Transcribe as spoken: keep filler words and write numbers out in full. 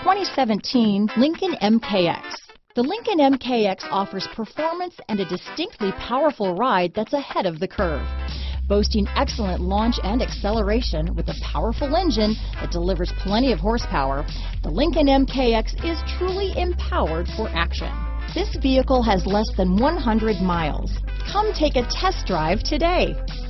twenty seventeen Lincoln M K X. The Lincoln M K X offers performance and a distinctly powerful ride that's ahead of the curve. Boasting excellent launch and acceleration with a powerful engine that delivers plenty of horsepower, the Lincoln M K X is truly empowered for action. This vehicle has less than one hundred miles. Come take a test drive today.